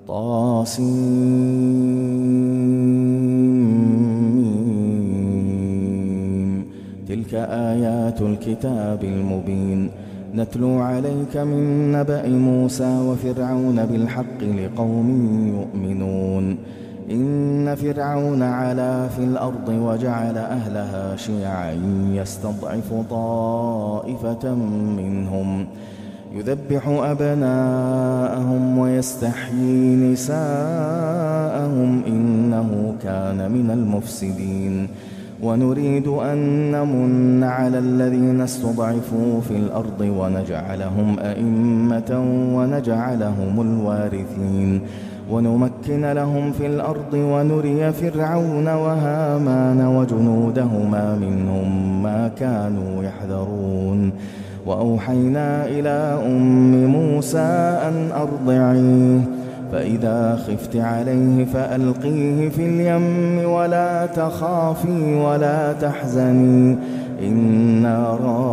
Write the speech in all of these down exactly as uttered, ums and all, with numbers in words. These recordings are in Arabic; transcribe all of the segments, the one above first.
طاسيم. تلك آيات الكتاب المبين نتلو عليك من نبأ موسى وفرعون بالحق لقوم يؤمنون. إن فرعون علا في الأرض وجعل أهلها شيعا يستضعف طائفة منهم يذبح أبناءهم ويستحيي نساءهم إنه كان من المفسدين. ونريد أن نمن على الذين استضعفوا في الأرض ونجعلهم أئمة ونجعلهم الوارثين ونمكن لهم في الأرض ونري فرعون وهامان وجنودهما منهم ما كانوا يحذرون. وأوحينا إلى أم موسى أن أرضعيه فإذا خفت عليه فألقيه في اليم ولا تخافي ولا تحزني إنا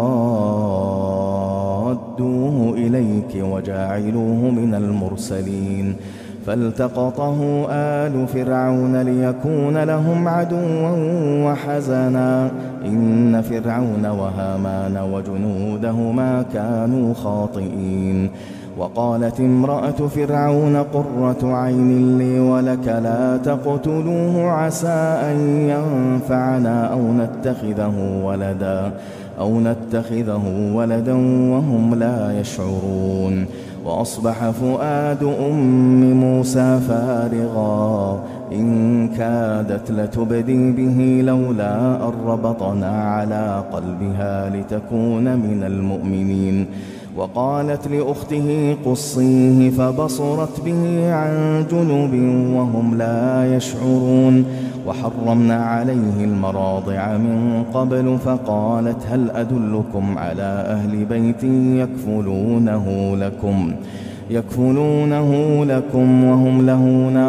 رادوه إليك وجاعلوه من المرسلين. فالتقطه آل فرعون ليكون لهم عدوا وحزنا إن فرعون وهامان وجنودهما كانوا خاطئين. وقالت امرأة فرعون قرة عين لي ولك لا تقتلوه عسى أن ينفعنا أو نتخذه ولدا أو نتخذه ولدا وهم لا يشعرون. وأصبح فؤاد أم موسى فارغا إن كادت لتبدي به لولا أن ربطنا على قلبها لتكون من المؤمنين. وقالت لأخته قصيه فبصرت به عن جنب وهم لا يشعرون. وحرمنا عليه المراضع من قبل فقالت هل أدلكم على أهل بيت يكفلونه لكم يكفلونه لكم وهم له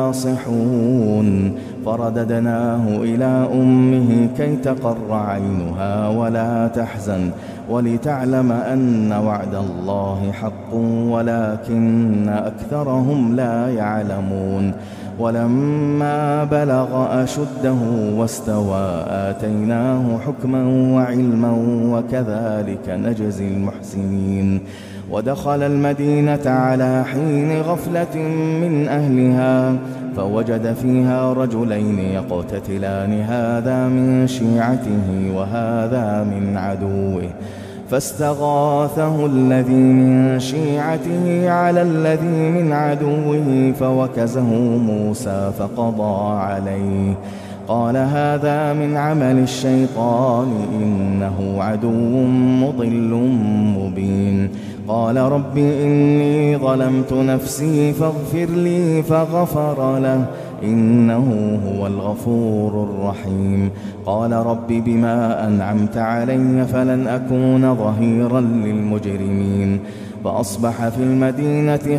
ناصحون. فرددناه إلى أمه كي تقر عينها ولا تحزن ولتعلم أن وعد الله حق ولكن أكثرهم لا يعلمون. ولما بلغ أشده واستوى آتيناه حكما وعلما وكذلك نجزي المحسنين. ودخل المدينة على حين غفلة من أهلها فوجد فيها رجلين يقتتلان هذا من شيعته وهذا من عدوه فاستغاثه الذي من شيعته على الذي من عدوه فوكزه موسى فقضى عليه. قال هذا من عمل الشيطان إنه عدو مضل مبين. قال رب إني ظلمت نفسي فاغفر لي فغفر له إنه هو الغفور الرحيم. قال رب بما أنعمت علي فلن أكون ظهيرا للمجرمين. فأصبح في المدينة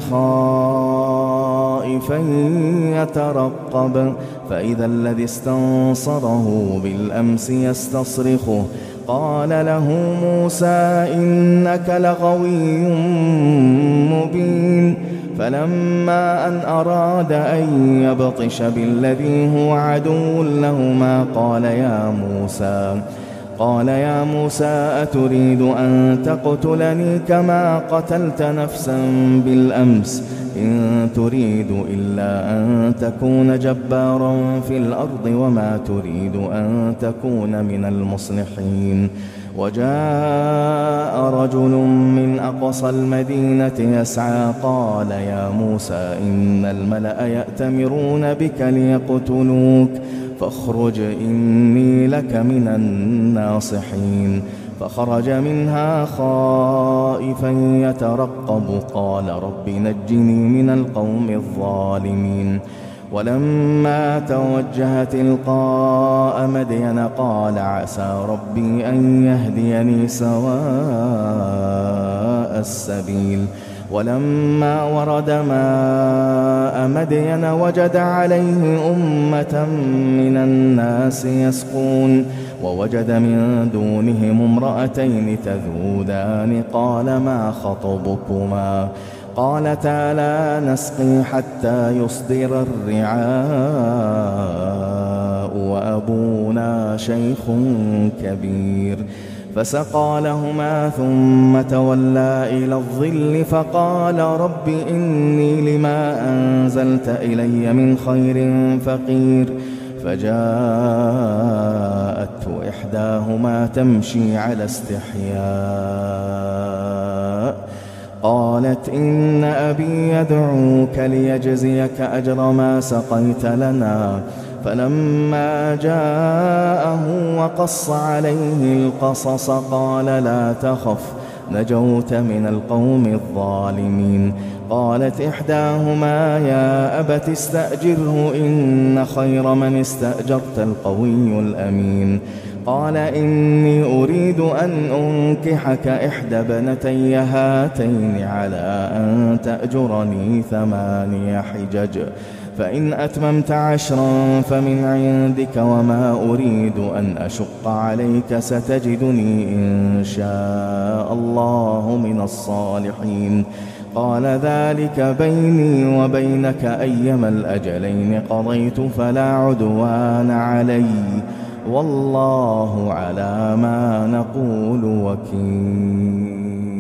خائفا يترقب فإذا الذي استنصره بالأمس يستصرخه قال له موسى إنك لغوي مبين. فلما أن أراد أن يبطش بالذي هو عدو لهما قال يا موسى قال يا موسى أتريد أن تقتلني كما قتلت نفسا بالأمس إن تريد إلا أن تكون جبارا في الأرض وما تريد أن تكون من المصلحين. وجاء رجل من أقصى المدينة يسعى قال يا موسى إن الملأ يأتمرون بك ليقتلوك فاخرج إني لك من الناصحين. فخرج منها خائفا يترقب قال رب نجني من القوم الظالمين. ولما توجه تلقاء مدين قال عسى ربي أن يهديني سواء السبيل. ولما ورد ماء مدين وجد عليه أمة من الناس يسقون ووجد من دونهم امرأتين تذودان قال ما خطبكما قالتا لا نسقي حتى يصدر الرعاء وأبونا شيخ كبير. فسقى لهما ثم تولى إلى الظل فقال رب إني لما أنزلت إلي من خير فقير. فجاءته إحداهما تمشي على استحياء قالت إن أبي يدعوك ليجزيك أجر ما سقيت لنا. فلما جاءه وقص عليه القصص قال لا تخف نجوت من القوم الظالمين. قالت إحداهما يا أبت استأجره إن خير من استأجرت القوي الأمين. قال إني أريد أن أنكحك إحدى ابنتي هاتين على أن تأجرني ثماني حجج فإن أتممت عشرا فمن عندك وما أريد أن أشق عليك ستجدني إن شاء الله من الصالحين. قال ذلك بيني وبينك أيما الأجلين قضيت فلا عدوان علي والله على ما نقول وكيل.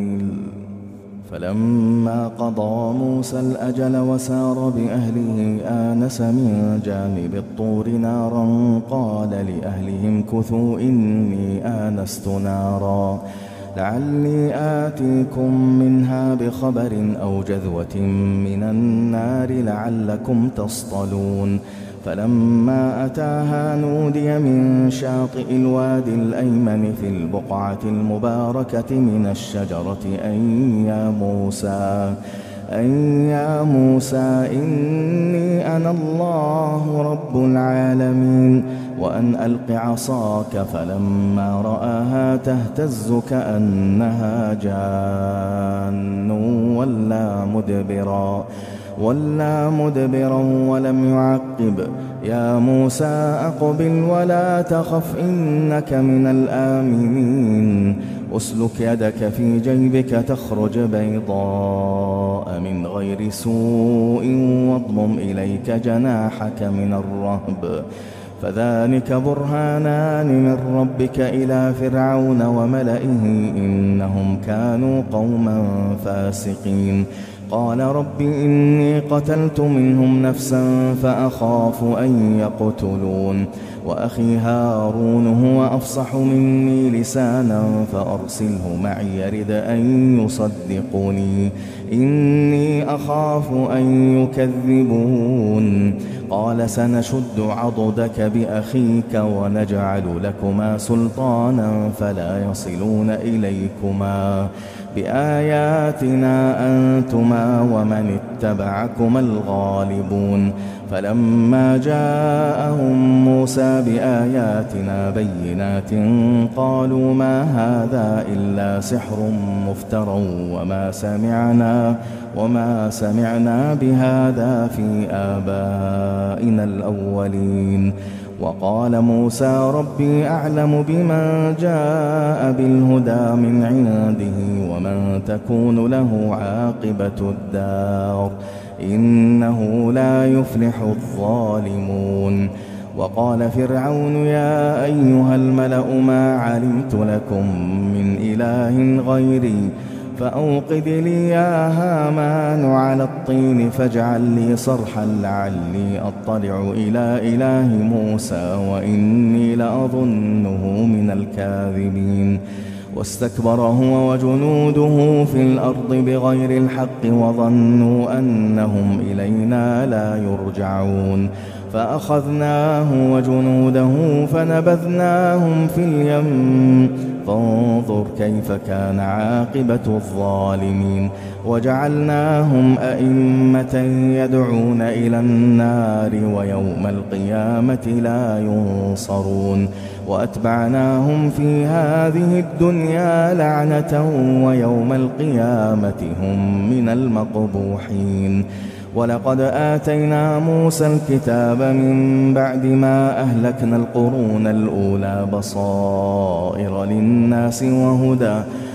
فلما قضى موسى الأجل وسار بأهله آنس من جانب الطور نارا قال لأهلهم كثوا إني آنست نارا لعلي آتيكم منها بخبر أو جذوة من النار لعلكم تصطلون. فلما أتاها نودي من شاطئ الوادي الأيمن في البقعة المباركة من الشجرة أن يا موسى أن يا موسى إني أنا الله رب العالمين وأن ألق عصاك. فلما رآها تهتز كأنها جان ولا مدبرا ولا مدبرا ولم يعقب. يا موسى أقبل ولا تخف إنك من الآمنين. أسلك يدك في جيبك تخرج بيضاء من غير سوء واضمم إليك جناحك من الرهب فذلك برهانان من ربك إلى فرعون وملئه إنهم كانوا قوما فاسقين. قال رب إني قتلت منهم نفسا فأخاف أن يقتلون وأخي هارون هو أفصح مني لسانا فأرسله معي يرد أن يصدقني إني أخاف أن يكذبون. قال سنشد عضدك بأخيك ونجعل لكما سلطانا فلا يصلون إليكما بآياتنا أنتما ومن اتبعكما الغالبون. فلما جاءهم موسى بآياتنا بينات قالوا ما هذا إلا سحر مفترى وما سمعنا وما سمعنا بهذا في آبائنا الأولين. وقال موسى ربي أعلم بمن جاء بالهدى من عنده ومن تكون له عاقبة الدار إنه لا يفلح الظالمون. وقال فرعون يا أيها الملأ ما علمت لكم من إله غيري فأوقد لي يا هامان على الطين فاجعل لي صرحا لعلي أطلع إلى إله موسى وإني لأظنه من الكاذبين. واستكبر هو وجنوده في الأرض بغير الحق وظنوا أنهم إلينا لا يرجعون. فأخذناه وجنوده فنبذناهم في اليم فانظر كيف كان عاقبة الظالمين. وجعلناهم أئمة يدعون إلى النار ويوم القيامة لا ينصرون. وأتبعناهم في هذه الدنيا لعنة ويوم القيامة هم من المقبوحين. ولقد آتينا موسى الكتاب من بعد ما أهلكنا القرون الأولى بصائر للناس وهدى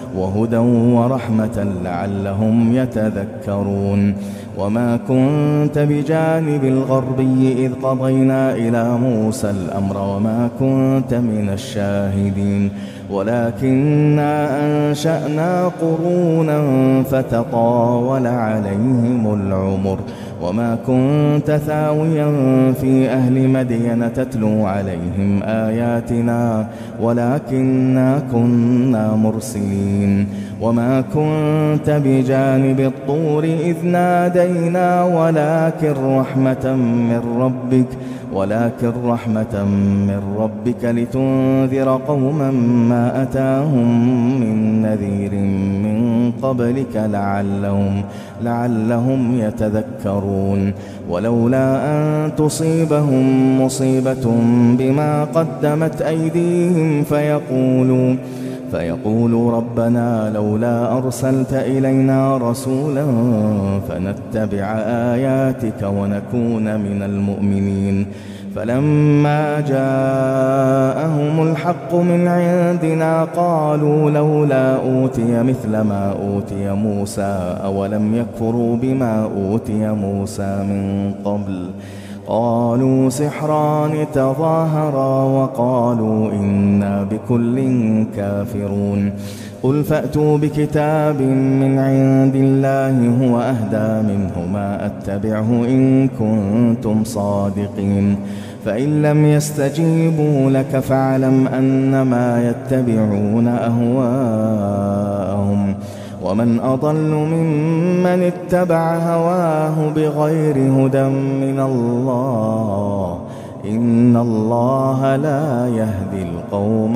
وهدى ورحمة لعلهم يتذكرون. وما كنت بجانب الغربي إذ قضينا إلى موسى الأمر وما كنت من الشاهدين ولكننا أنشأنا قرونا فتطاول عليهم العمر. وما كنت ثاويا في أهل مدين تتلو عليهم آياتنا ولكننا كنا مرسلين. وما كنت بجانب الطور إذ نادينا ولكن رحمة من ربك ولكن رحمة من ربك لتنذر قوما ما أتاهم من نذير من قبلك لعلهم, لعلهم يتذكرون. ولولا أن تصيبهم مصيبة بما قدمت أيديهم فيقولوا فيقولوا ربنا لولا أرسلت إلينا رسولا فنتبع آياتك ونكون من المؤمنين. فلما جاءهم الحق من عندنا قالوا لولا أوتي مثل ما أوتي موسى أولم يكفروا بما أوتي موسى من قبل قالوا سحران تظاهرا وقالوا إنا بكل كافرون. قل فأتوا بكتاب من عند الله هو أهدى منهما أتبعه إن كنتم صادقين. فإن لم يستجيبوا لك فاعلم أنما يتبعون أهواءهم ومن أضل ممن اتبع هواه بغير هدى من الله إن الله لا يهدي القوم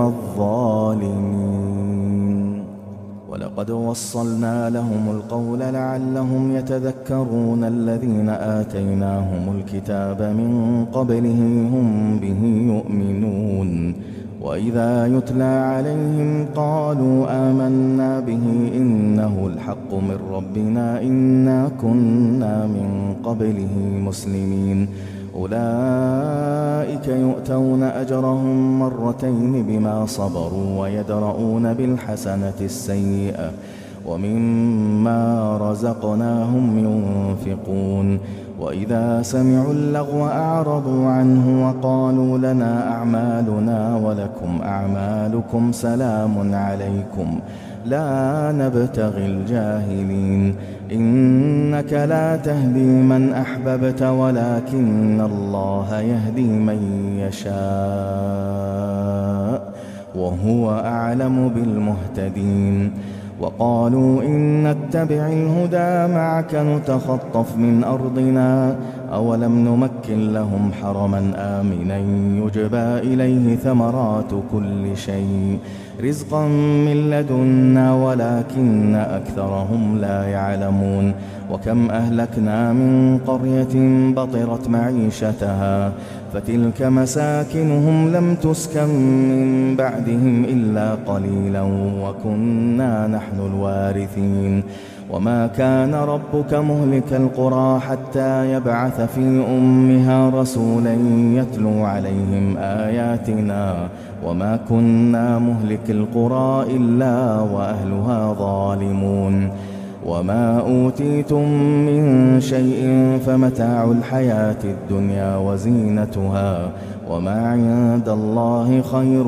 الظالمين. ولقد وصلنا لهم القول لعلهم يتذكرون الذين آتيناهم الكتاب من قبله هم به يؤمنون. وإذا يتلى عليهم قالوا آمنا به إنه الحق من ربنا إنا كنا من قبله مسلمين. أولئك يؤتون أجرهم مرتين بما صبروا ويدرؤون بالحسنة السيئة ومما رزقناهم ينفقون. وإذا سمعوا اللغو أعرضوا عنه وقالوا لنا أعمالنا ولكم أعمالكم سلام عليكم لا نبتغي الجاهلين. إنك لا تهدي من أحببت ولكن الله يهدي من يشاء وهو أعلم بالمهتدين. وقالوا إن نتبع الهدى معك نتخطف من أرضنا أولم نمكن لهم حرما آمنا يجبى إليه ثمرات كل شيء رزقا من لدنا ولكن أكثرهم لا يعلمون. وكم أهلكنا من قرية بطرت معيشتها فتلك مساكنهم لم تسكن من بعدهم إلا قليلا وكنا نحن الوارثين. وما كان ربك مهلك القرى حتى يبعث في أمها رسولا يتلو عليهم آياتنا وما كنا مهلك القرى إلا وأهلها ظالمون. وما أوتيتم من شيء فمتاع الحياة الدنيا وزينتها وما عند الله خير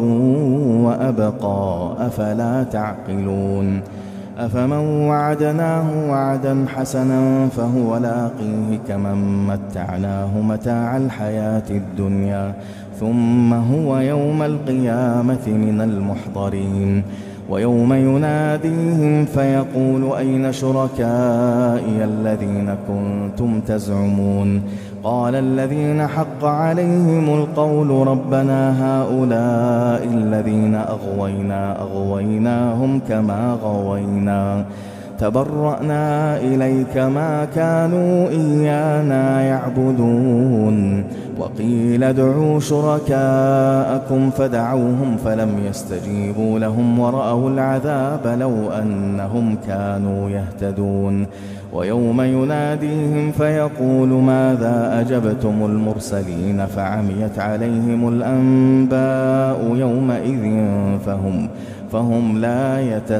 وأبقى أفلا تعقلون. أفمن وعدناه وعدا حسنا فهو لاقيه كمن متعناه متاع الحياة الدنيا ثم هو يوم القيامة من المحضرين. ويوم يناديهم فيقول أين شركائي الذين كنتم تزعمون قال الذين حق عليهم القول ربنا هؤلاء الذين أغوينا أغويناهم كما غوينا تبرأنا إليك ما كانوا إيانا يعبدون. وقيل ادعوا شركاءكم فدعوهم فلم يستجيبوا لهم ورأوا العذاب لو أنهم كانوا يهتدون. ويوم يناديهم فيقول ماذا أجبتم المرسلين فعميت عليهم الأنباء يومئذ فهم, فهم لا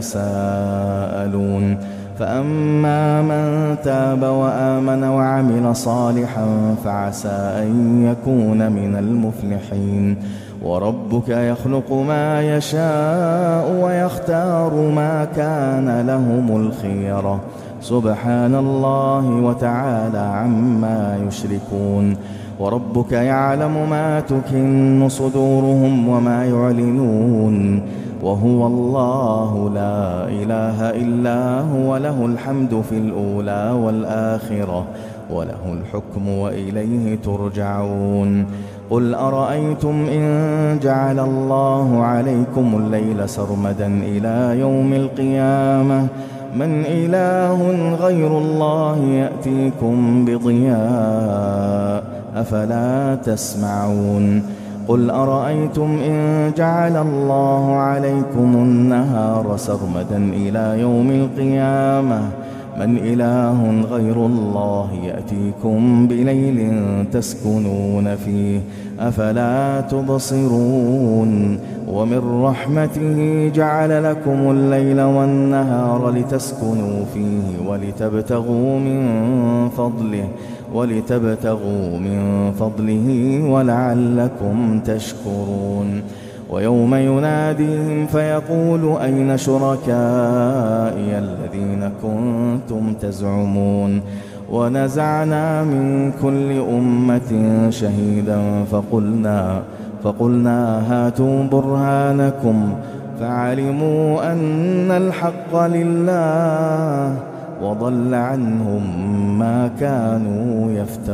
يتساءلون فأما من تاب وآمن وعمل صالحا فعسى أن يكون من المفلحين وربك يخلق ما يشاء ويختار ما كان لهم الخيرة سبحان الله وتعالى عما يشركون وربك يعلم ما تكن صدورهم وما يعلنون وهو الله لا إله إلا هو له الحمد في الأولى والآخرة وله الحكم وإليه ترجعون قل أرأيتم إن جعل الله عليكم الليل سرمدا إلى يوم القيامة من إله غير الله يأتيكم بضياء أفلا تسمعون قل أرأيتم إن جعل الله عليكم النهار سرمدا إلى يوم القيامة من إله غير الله يأتيكم بليل تسكنون فيه أفلا تبصرون ومن رحمته جعل لكم الليل والنهار لتسكنوا فيه ولتبتغوا من فضله ولتبتغوا من فضله ولعلكم تشكرون ويوم يناديهم فيقول أين شركائي الذين كنتم تزعمون ونزعنا من كل أمة شهيدا فقلنا فقلنا هاتوا برهانكم فعلموا أن الحق لله وضل عنهم ما كانوا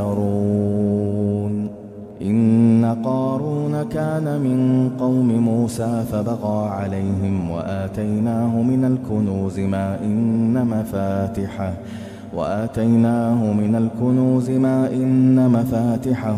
يفترون إن قارون كان من قوم موسى فبغى عليهم وآتيناه من الكنوز ما إن مفاتحه وآتيناه من الكنوز ما إن مفاتحه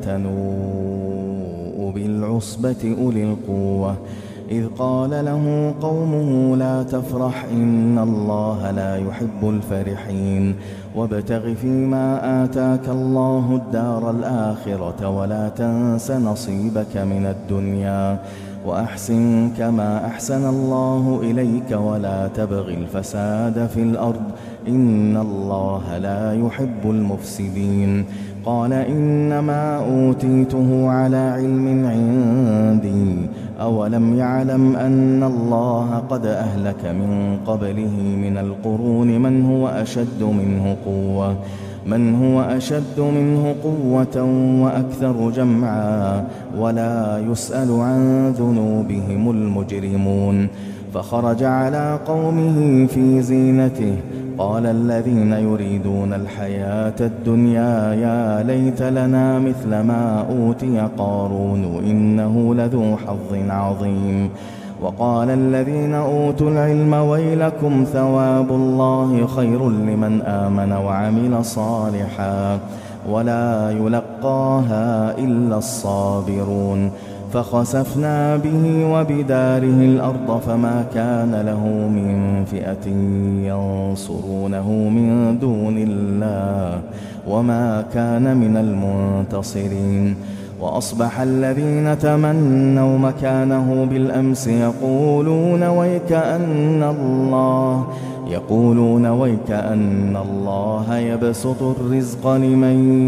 لتنوء بالعصبة أولي القوة إذ قال له قومه لا تفرح إن الله لا يحب الفرحين وابتغ فيما آتاك الله الدار الآخرة ولا تنس نصيبك من الدنيا وأحسن كما أحسن الله إليك ولا تبغ الفساد في الأرض إن الله لا يحب المفسدين قال إنما أوتيته على علم عندي أولم يعلم أن الله قد أهلك من قبله من القرون من هو أشد منه قوة من هو أشد منه قوة وأكثر جمعا ولا يسأل عن ذنوبهم المجرمون فخرج على قومه في زينته قال الذين يريدون الحياة الدنيا يا ليت لنا مثل ما أوتي قارون إنه لذو حظ عظيم وقال الذين أوتوا العلم ويلكم ثواب الله خير لمن آمن وعمل صالحا ولا يلقاها إلا الصابرون فخسفنا به وبداره الأرض فما كان له من فئة ينصرونه من دون الله وما كان من المنتصرين وأصبح الذين تمنوا مكانه بالأمس يقولون ويكأن الله يقولون ويكأن الله يبسط الرزق لمن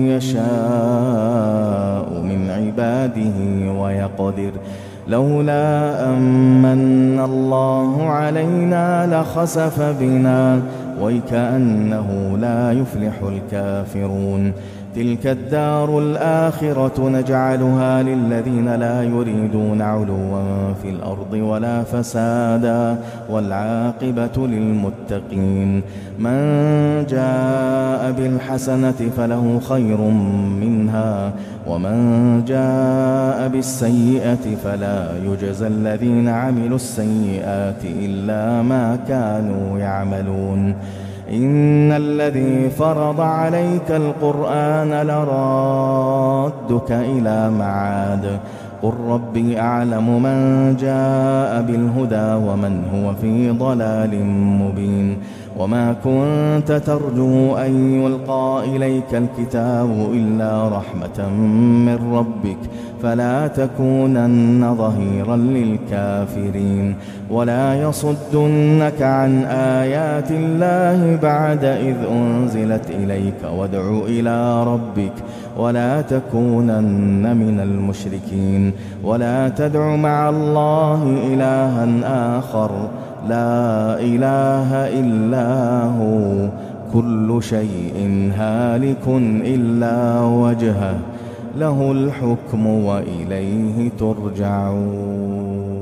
يشاء من عباده ويقدر لولا أمن الله علينا لخسف بنا ويكأنه لا يفلح الكافرون تلك الدار الآخرة نجعلها للذين لا يريدون علوا في الأرض ولا فسادا والعاقبة للمتقين من جاء بالحسنة فله خير منها ومن جاء بالسيئة فلا يجزى الذين عملوا السيئات إلا ما كانوا يعملون إن الذي فرض عليك القرآن لرادك إلى معاد قل ربي أعلم من جاء بالهدى ومن هو في ضلال مبين وما كنت ترجو أن يلقى إليك الكتاب إلا رحمة من ربك فلا تكونن ظهيرا للكافرين ولا يصدنك عن آيات الله بعد إذ أنزلت إليك وادع إلى ربك ولا تكونن من المشركين ولا تدع مع الله إلها آخر لا إله إلا هو كل شيء هالك إلا وجهه له الحكم وإليه ترجعون.